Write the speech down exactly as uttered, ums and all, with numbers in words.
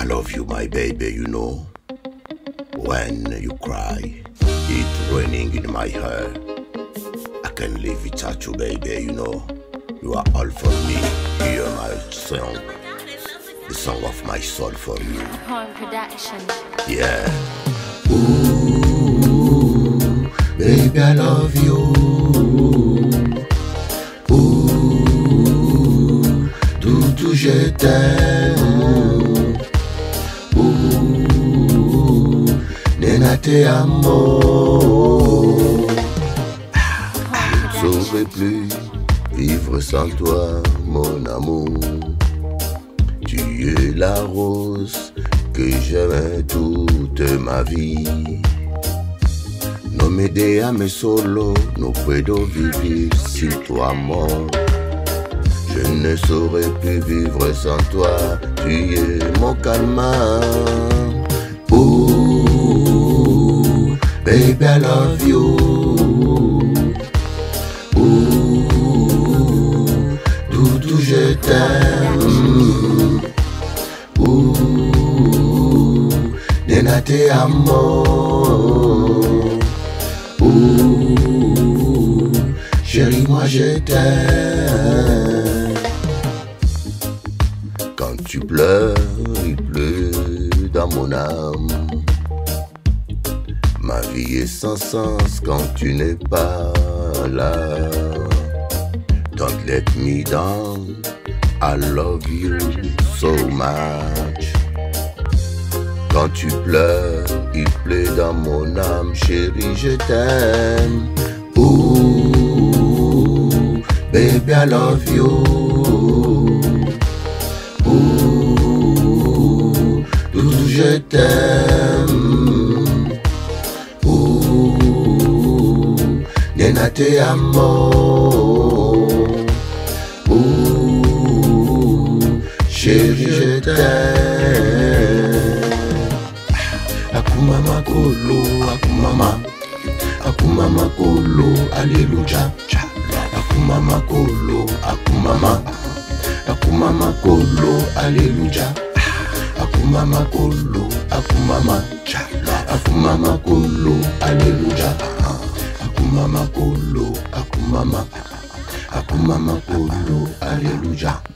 I love you, my baby, you know. When you cry, it's raining in my hair. I can't live without you, baby, you know. You are all for me. Hear my song, the song of my soul for you. Horn Production. Yeah. Ooh, baby, I love you. Ooh, Doudou, je t'aime. Ooh, Nena, te amo. Je ne saurais plus vivre sans toi, mon amour. Tu es la rose que j'aimais toute ma vie. No me déjame solo, no puedo vivir sin tu amor. Je ne saurais plus vivre sans toi, tu es mon calmant. Ooh, baby, I love you. Ooh, Doudou, je t'aime. Ooh, Nena, te amo. Ooh, chérie, moi je t'aime. Quand tu pleures, il pleut dans mon âme. Ma vie est sans sens quand tu n'es pas là. Don't let me down, I love you so much. Quand tu pleures, il pleut dans mon âme, chérie, je t'aime. Ooh, baby, I love you. Ooh, Doudou, je t'aime. Ooh, Nena, te amo. Ooh, chérie, je t'aime. Akumama kolo, akumama, akumama kolo, alléluia. Akumama kolo, akumama, akumama kolo, alléluia. Akumama kolo, akumama, akumama kolo, alléluia. Akumama kolo, akumama, akumama kolo, alléluia.